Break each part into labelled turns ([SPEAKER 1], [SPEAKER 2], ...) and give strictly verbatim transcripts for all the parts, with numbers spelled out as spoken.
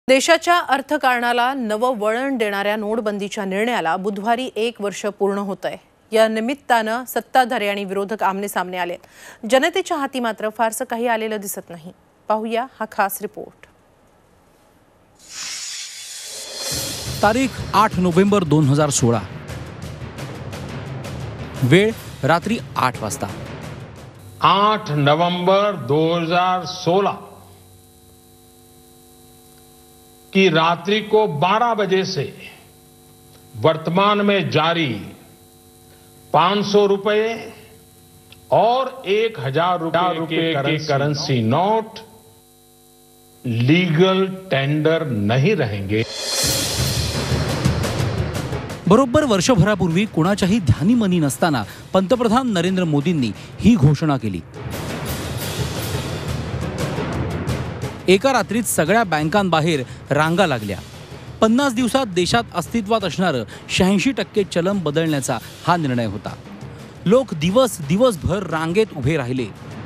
[SPEAKER 1] देशाच्या अर्थकारणाला नवं वळण देणाऱ्या नोटबंदीच्या निर्णयाला बुधवारी एक वर्ष पूर्ण होतंय। या निमित्तानं सत्ताधारी आणि विरोधक आमने-सामने आले। जनतेच्या हाती मात्र फारसं काही आलेलं दिसत नाही। पाहूया हा खास रिपोर्ट।
[SPEAKER 2] तारीख आठ नोव्हेंबर दोन हजार सोळा, वेळ रात्री आठ वाजता।
[SPEAKER 3] आठ नवंबर दो हजार सोलह की रात्रि को बारह बजे से वर्तमान में जारी पांच सौ रुपए और एक हजार रुपए के करेंसी नोट लीगल टेंडर नहीं रहेंगे।
[SPEAKER 2] बरोबर वर्षभरापूर्वी कोणाच्याही ध्यानीमनी नसताना पंतप्रधान नरेंद्र मोदींनी ही घोषणा केली। एका रात्रीत सगळ्या बँकांबाहेर रांगा लागल्या। पन्नास दिवसात देशात अस्तित्वात असणारं शहाऐंशी टक्के चलन बदलण्याचा हा निर्णय होता। लोक दिवस दिवसभर रांगेत उभे राहिले।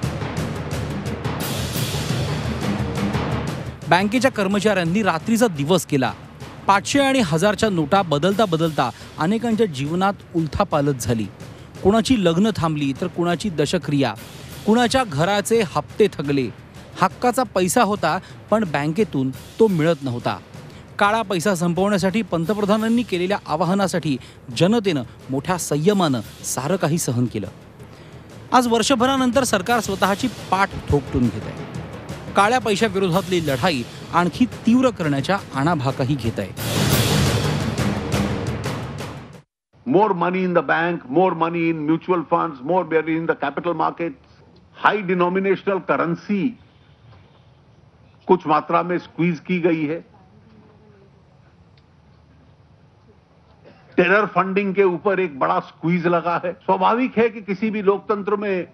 [SPEAKER 2] बँकेच्या कर्मचाऱ्यांनी रात्रीचा दिवस केला। पाचशे आणि हजारच्या नोटा बदलता बदलता अनेकांच्या जीवनात उलथापालथ झाली। कुणाची लग्न थांबली तर कुणाची दशक्रिया, कुणाच्या घराचे हप्ते थकले। हक्काचा पैसा होता पण बँकेतून तो मिळत नव्हता। काळा पैसा संपवण्यासाठी पंतप्रधानांनी केलेल्या आवाहनासाठी जनतेनं मोठ्या संयमानं सारं काही सहन केलं। आज वर्षभरानंतर सरकार स्वतःची पाठ थोपटून घेत आहे। काळ्या पैशाविरोधातली लढाई आणखी तीव्र करण्याच्या आणाभाकाही घेत आहे।
[SPEAKER 4] More money in the bank, more money in mutual funds, more money in the capital markets, high denominational currency कुछ मात्रा में स्क्वीज की गई है। टेरर फंडिंग के ऊपर एक बड़ा स्क्वीज लगा है। स्वाभाविक है कि किसी भी लोकतंत्र में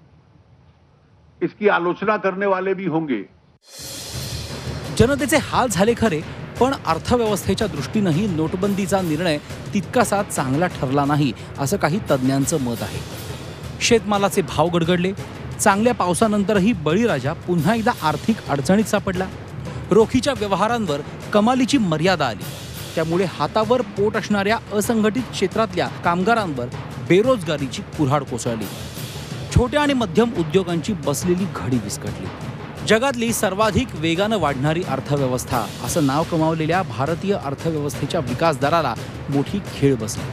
[SPEAKER 4] इसकी आलोचना करने वाले भी होंगे।
[SPEAKER 2] जनतेचे हाल झाले खरे, पण अर्थव्यवस्थेच्या दृष्टीनेही नोटबंदीचा निर्णय तितकासा चांगला ठरला नाही असं काही तज्ञांचं मत आहे। शेतमालाचे भाव गडगडले। चांगल्या पावसानंतरही बळीराजा पुन्हा एकदा आर्थिक अडचणीत सापडला। रोखीच्या व्यवहारांवर कमालीची मर्यादा आली। त्यामुळे हातावर पोट असणाऱ्या असंघटित क्षेत्रातल्या कामगारांवर बेरोजगारीची कुऱ्हाड कोसळली। छोट्या आणि मध्यम उद्योगांची बसलेली घडी विस्कटली। जगातली सर्वाधिक वेगानं वाढणारी अर्थव्यवस्था असं नाव कमावलेल्या भारतीय अर्थव्यवस्थेच्या विकास दराला मोठी खेळ बसली।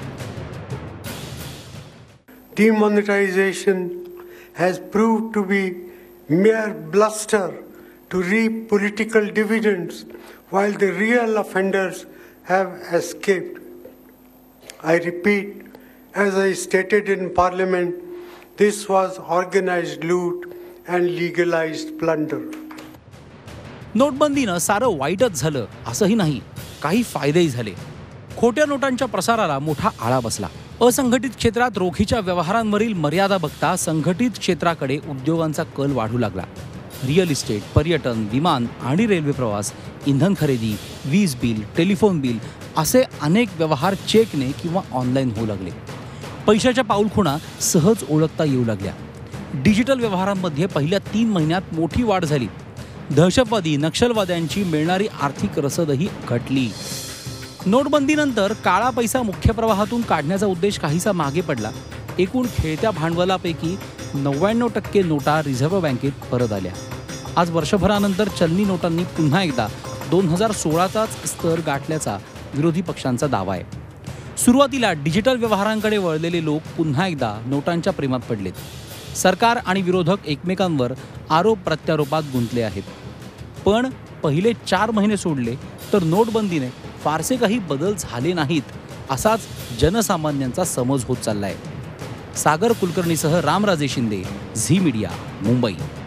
[SPEAKER 5] Demonetization has proved to be mere bluster to reap political dividends, while the real offenders have escaped. I repeat, as I stated in Parliament, this was organized loot and legalized plunder.
[SPEAKER 2] नोटबंदीनं सारं वाईटच झालं असंही नाही, काही फायदेही झाले। खोट्या नोटांच्या प्रसाराला मोठा आळा बसला। असंघटित क्षेत्रात रोखीच्या व्यवहारांवरील मर्यादा बघता संघटित क्षेत्राकडे उद्योगांचा कल वाढू लागला। रिअल इस्टेट, पर्यटन, विमान आणि रेल्वे प्रवास, इंधन खरेदी, वीज बिल, टेलिफोन बिल असे अनेक व्यवहार चेकने किंवा ऑनलाईन होऊ लागले। पैशाच्या पाऊलखुणा सहज ओळखता येऊ लागल्या। डिजिटल व्यवहारांमध्ये पहिल्या तीन महिन्यात मोठी वाढ झाली। दहशतवादी, नक्षलवाद्यांची मिळणारी आर्थिक रसदही घटली। नोटबंदीनंतर काळा पैसा मुख्य प्रवाहातून काढण्याचा उद्देश काहीसा मागे पडला। एकूण खेळत्या भांडवलापैकी नव्याण्णव टक्के नोटा रिझर्व्ह बँकेत परत आल्या। आज वर्षभरानंतर चलनी नोटांनी पुन्हा एकदा दोन हजार सोळाचाच स्तर गाठल्याचा विरोधी पक्षांचा दावा आहे। सुरुवातीला डिजिटल व्यवहारांकडे वळलेले लोक पुन्हा एकदा नोटांच्या प्रेमात पडलेत। सरकार आणि विरोधक एकमेकांवर आरोप प्रत्यारोपात गुंतले आहेत। पण पहिले चार महिने सोडले तर नोटबंदीने फारसे काही बदल झाले नाहीत असाच जनसामान्यांचा समज होत चाललाय। सागर कुलकर्णीसह रामराजे शिंदे, झी मीडिया, मुंबई।